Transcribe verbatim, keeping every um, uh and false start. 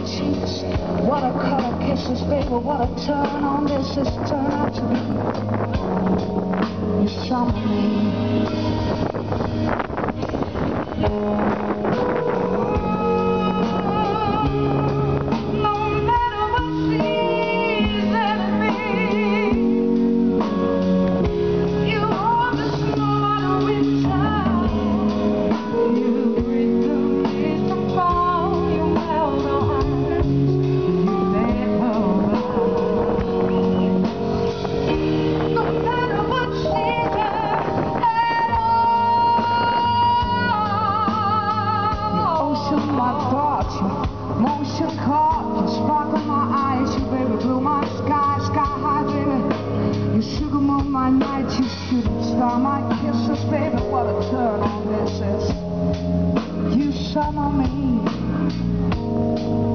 cheeks, watercolor kisses, baby, what a turn on this has turned out to be. You summer me. My thoughts, your motion caught, you sparkle my eyes, you baby blue my sky, sky high, baby. You sugar moon my night, you shooting star my kisses, baby. What a turn on this is. You summer me.